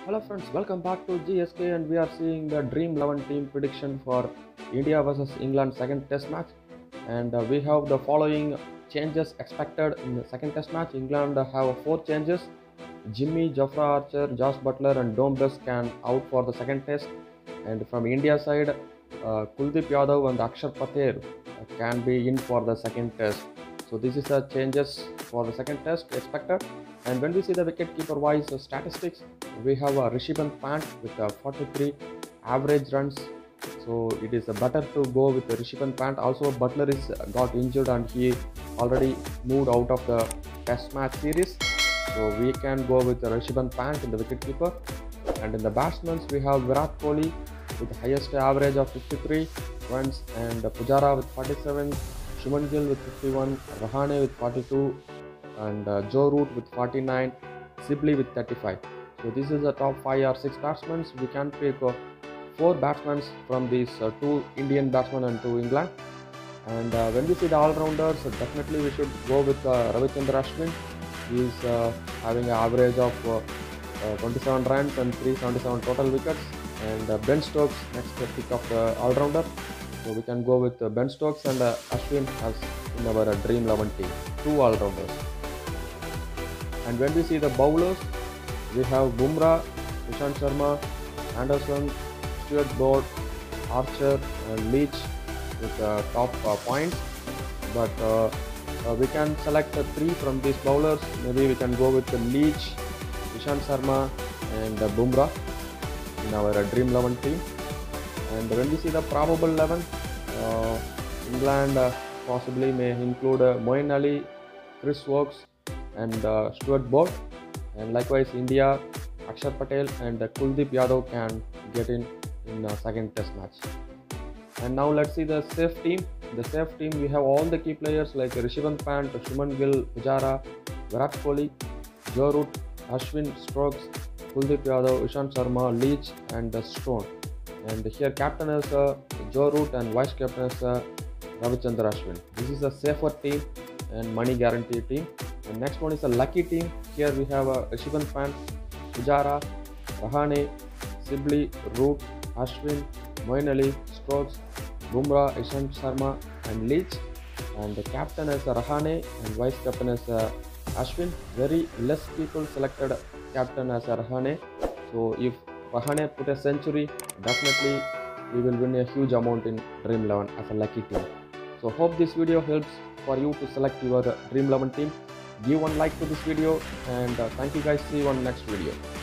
Hello friends, welcome back to GSK and we are seeing the Dream 11 team prediction for India versus England second test match. And we have the following changes expected in the second test match. England have 4 changes. Jimmy, Jofra Archer, Josh Butler and Dom can out for the second test. And from India side, Kuldeep Yadav and Akshar Patel can be in for the second test. So this is the changes for the second test expected. And when we see the wicket-keeper wise statistics, we have Rishabh Pant with 43 average runs. So it is better to go with Rishabh Pant. Also Butler is got injured and he already moved out of the test match series. So we can go with Rishabh Pant in the wicket-keeper. And in the batsmen, we have Virat Kohli with the highest average of 53 runs and Pujara with 47, Shubman Gill with 51, Rahane with 42 and Joe Root with 49, Sibley with 35. So this is the top 5 or 6 batsmen. We can pick 4 batsmen from these 2 Indian batsmen and 2 England. And when we see the all-rounders, definitely we should go with Ravichandra Ashwin. He is having an average of 27 runs and 377 total wickets. And Ben Stokes next pick of the all-rounder. So we can go with Ben Stokes and Ashwin as in our Dream 11 team. 2 all-rounders. And when we see the bowlers, we have Bumrah, Ishant Sharma, Anderson, Stuart Broad, Archer and Leach with top points. But we can select 3 from these bowlers. Maybe we can go with Leach, Ishant Sharma and Bumrah in our Dream 11 team. And when we see the probable 11, England possibly may include Moeen Ali, Chris Woakes and Stuart Broad. And likewise India, Akshar Patel and Kuldeep Yadav can get in second test match. And now let's see the safe team. The safe team, we have all the key players like Rishabh Pant, Shubman Gill, Pujara, Virat Kohli, Joe Root, Ashwin, Stokes, Kuldeep Yadav, Ishant Sharma, Leach and Stone. And here captain is Joe Root and vice captain is Ravichandra Ashwin. This is a safer team and money guarantee team. And next one is a lucky team. Here we have Rishabh Pant, Pujara, Rahane, Sibley, Root, Ashwin, Moeen Ali, Stokes, Bumrah, Ishant Sharma and Leach. And the captain is Rahane and vice captain is Ashwin. Very less people selected captain as Rahane. So if Rahane put a century, definitely we will win a huge amount in Dream 11 as a lucky team. So hope this video helps for you to select your Dream 11 team. Give one like to this video and thank you guys. See you on next video.